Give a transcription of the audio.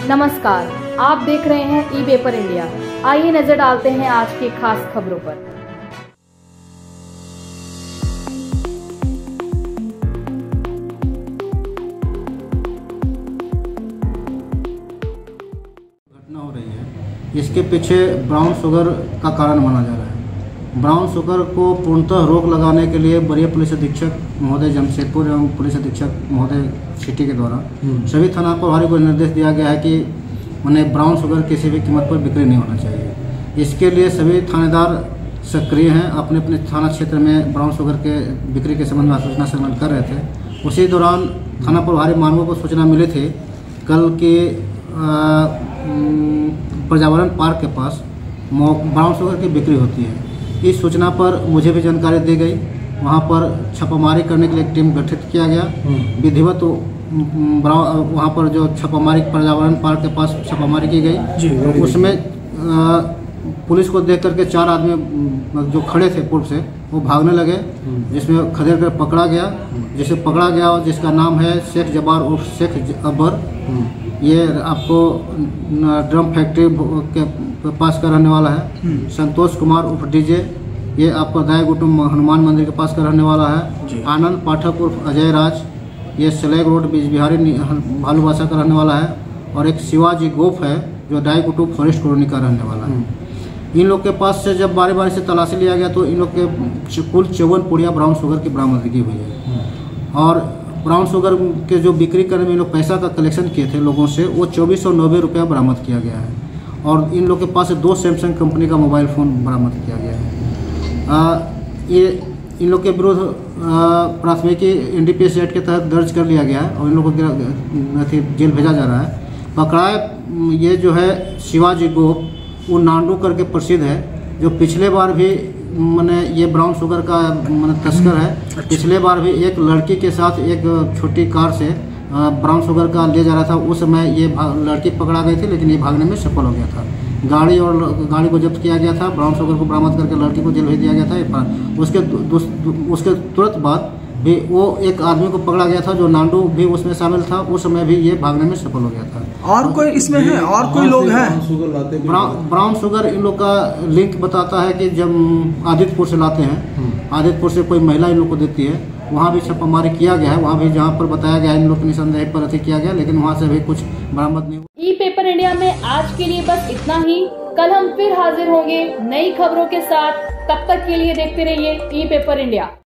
नमस्कार, आप देख रहे हैं ई पेपर इंडिया। आइए नजर डालते हैं आज की खास खबरों पर। घटना हो रही है, इसके पीछे ब्राउन शुगर का कारण माना जा रहा है। ब्राउन शुगर को पूर्णतः रोक लगाने के लिए वरीय पुलिस अधीक्षक महोदय जमशेदपुर एवं पुलिस अधीक्षक महोदय सिटी के द्वारा सभी थाना प्रभारी को निर्देश दिया गया है कि उन्हें ब्राउन शुगर किसी भी कीमत पर बिक्री नहीं होना चाहिए। इसके लिए सभी थानेदार सक्रिय हैं, अपने अपने थाना क्षेत्र में ब्राउन शुगर के बिक्री के संबंध में सूचना संकलन कर रहे थे। उसी दौरान थाना प्रभारी मानवों को सूचना मिली थी कल के पर्यावरण पार्क के पास ब्राउन शुगर की बिक्री होती है। इस सूचना पर मुझे भी जानकारी दी गई। वहां पर छापामारी करने के लिए एक टीम गठित किया गया। विधिवत वहां पर जो छापामारी पर्यावरण पार्क के पास छापामारी की गई, उसमें पुलिस को देख करके 4 आदमी जो खड़े थे पूर्व से वो भागने लगे, जिसमें खदेड़ कर पकड़ा गया। जिसे पकड़ा गया जिसका नाम है शेख जबार उर्फ शेख अब्बर। ये आपको ड्रम फैक्ट्री के पास का रहने वाला है। संतोष कुमार उर्फ डीजे, ये आपको दायगुटुम हनुमान मंदिर के पास का रहने वाला है। आनंद पाठक उर्फ अजय राज, ये सलेग रोड बीज बिहारी भालूबासा का रहने वाला है। और एक शिवाजी गोफ है जो दायगुटुम फॉरेस्ट कॉलोनी का रहने वाला है। इन लोग के पास से जब बारी बारी से तलाशी लिया गया तो इन लोग के कुल 54 पुड़िया ब्राउन शुगर की बरामदगी हुई है। और ब्राउन शुगर के जो बिक्री करने में इन लोग पैसा का कलेक्शन किए थे लोगों से, वो 2490 रुपया बरामद किया गया है। और इन लोग के पास से 2 सैमसंग कंपनी का मोबाइल फ़ोन बरामद किया गया है। ये इन लोग के विरुद्ध प्राथमिकी NDPS एक्ट के तहत दर्ज कर लिया गया है और इन लोगों को जेल भेजा जा रहा है। पकड़ाए ये जो है शिवाजी गोप, वो नांडू करके प्रसिद्ध है, जो पिछले बार भी मैंने ये ब्राउन शुगर का तस्कर है। पिछले बार भी एक लड़की के साथ एक छोटी कार से ब्राउन शुगर का ले जा रहा था। उस समय ये लड़की पकड़ा गई थी, लेकिन ये भागने में सफल हो गया था। गाड़ी को जब्त किया गया था, ब्राउन शुगर को बरामद करके लड़की को जेल भेज दिया गया था। उसके तुरंत बाद भी वो एक आदमी को पकड़ा गया था जो नांडू भी उसमें शामिल था। उस समय भी ये भागने में सफल हो गया था। और कोई इसमें है? और कोई लोग हैं? ब्राउन शुगर इन लोग का लिंक बताता है कि जब आदित्यपुर से लाते हैं, आदित्यपुर से कोई महिला इन लोग को देती है, वहाँ भी छापामारी किया गया है। वहाँ भी जहाँ पर बताया गया इन लोग की निसंदेह पर अति किया गया, लेकिन वहाँ से भी कुछ बरामद नहीं हुआ। ई पेपर इंडिया में आज के लिए बस इतना ही। कल हम फिर हाजिर होंगे नई खबरों के साथ। तब तक के लिए देखते रहिए ई पेपर इंडिया।